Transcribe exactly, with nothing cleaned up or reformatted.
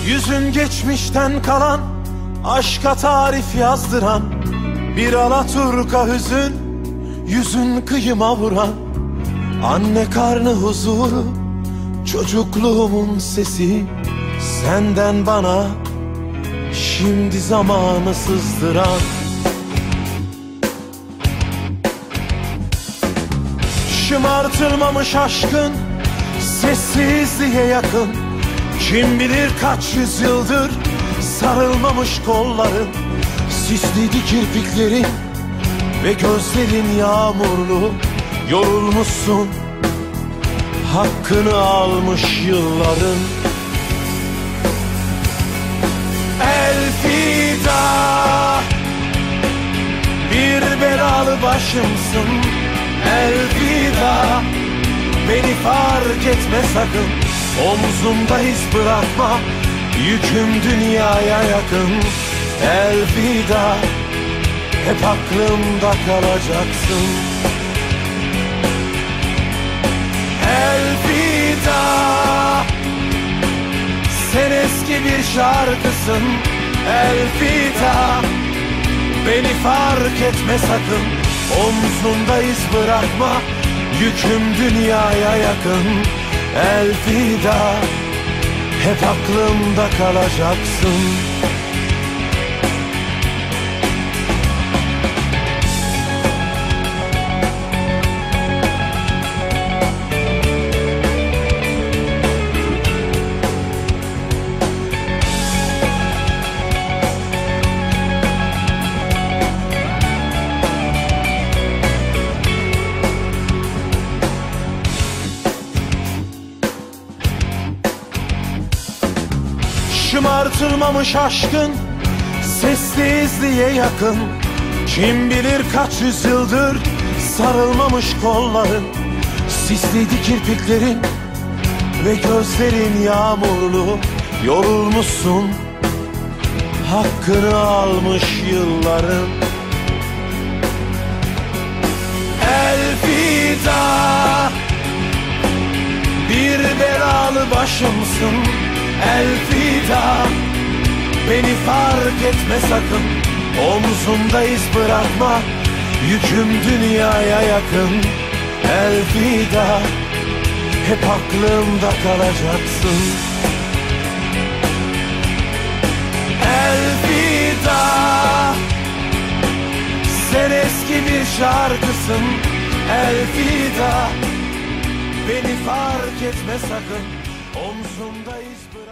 Yüzün geçmişten kalan, aşka tarif yazdıran bir alaturka hüzün, yüzün kıyıma vuran. Anne karnı huzuru, çocukluğumun sesi, senden bana şimdi zamanı sızdıran. Şımartılmamış aşkın sessizliğe yakın, kim bilir kaç yüzyıldır sarılmamış kolların. Sisliydi kirpiklerin ve gözlerin yağmurlu, yorulmuşsun, hakkını almış yılların. Elfida, bir belalı başımsın. Elfida, beni fark etme sakın. Omzumda iz bırakma, yüküm dünyaya yakın. Elfida, hep aklımda kalacaksın. Elfida, sen eski bir şarkısın. Elfida, beni fark etme sakın. Omzumda iz bırakma, yüküm dünyaya yakın. Elfida, hep aklımda kalacaksın. Şımartılmamış aşkın sessizliğe yakın, kim bilir kaç yüzyıldır sarılmamış kolların. Sisliydi kirpiklerin ve gözlerin yağmurlu, yorulmuşsun, hakkını almış yılların. Elfida, bir belalı başımsın. Elfida, beni fark etme sakın. Omzumda iz bırakma, yüküm dünyaya yakın. Elfida, hep aklımda kalacaksın. Elfida, sen eski bir şarkısın. Elfida, beni fark etme sakın. Omzumda iz bırakma.